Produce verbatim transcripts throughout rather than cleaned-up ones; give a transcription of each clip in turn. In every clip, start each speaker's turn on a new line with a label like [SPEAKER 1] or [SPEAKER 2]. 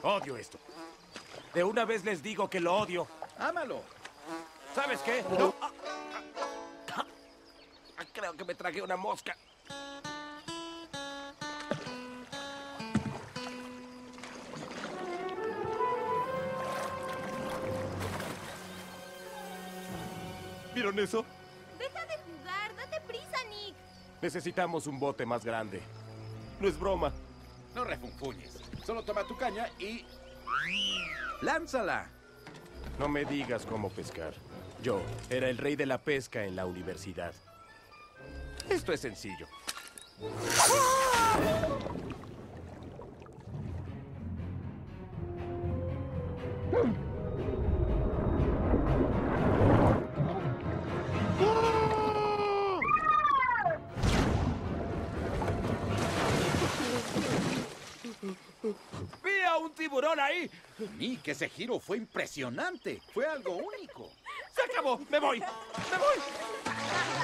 [SPEAKER 1] Odio esto. De una vez les digo que lo odio.
[SPEAKER 2] Ámalo.
[SPEAKER 1] ¿Sabes qué? No. Ah, ah, ah, creo que me tragué una mosca. ¿Vieron eso?
[SPEAKER 3] Deja de jugar, date prisa, Nick.
[SPEAKER 1] Necesitamos un bote más grande. No es broma.
[SPEAKER 2] No refunfuñes. Solo toma tu caña y... ¡lánzala!
[SPEAKER 1] No me digas cómo pescar. Yo era el rey de la pesca en la universidad. Esto es sencillo. ¡Vi a un tiburón ahí!
[SPEAKER 2] Nick, ese giro fue impresionante. Fue algo único.
[SPEAKER 1] ¡Se acabó! ¡Me voy! ¡Me voy!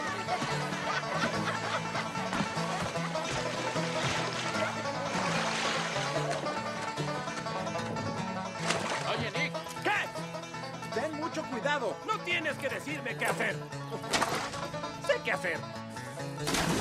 [SPEAKER 2] Oye, Nick,
[SPEAKER 1] ¿Qué?
[SPEAKER 2] ten mucho cuidado.
[SPEAKER 1] No tienes que decirme qué hacer. Sé qué hacer.